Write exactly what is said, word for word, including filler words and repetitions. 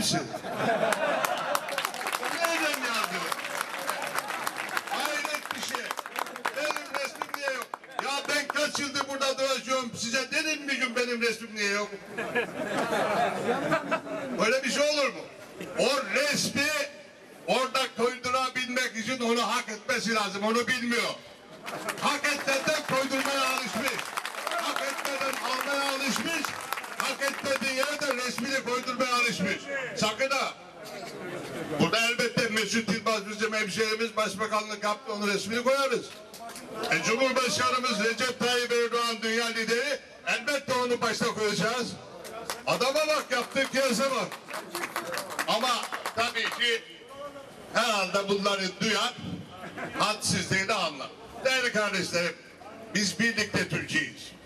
misin? Nereden yazdın? Hayret bir şey. Benim resmim niye yok? Ya ben kaç yıldır burada dolaşıyorum. Size dedim bir gün benim resmim niye yok? Böyle bir şey olur mu? O resmi orada koydurabilmek için onu hak etmesi lazım. Onu bilmiyor. Hak etmeden koydurmaya alışmış. Hak etmeden almaya alışmış. Hak etmediği yerde resmini koydurmaya alışmış. Sakın ha. Burada elbette Mesut Yılmaz bizim hemşehrimiz, başbakanlık yaptı, onun resmini koyarız. E, Cumhurbaşkanımız Recep Tayyip Erdoğan dünya lideri, elbette onu başta koyacağız. Adama bak, yaptığı kıyasa bak. Ama tabii ki herhalde bunları duyan hadsizliğini anlar. Değerli kardeşlerim, biz birlikte Türkiye'yiz.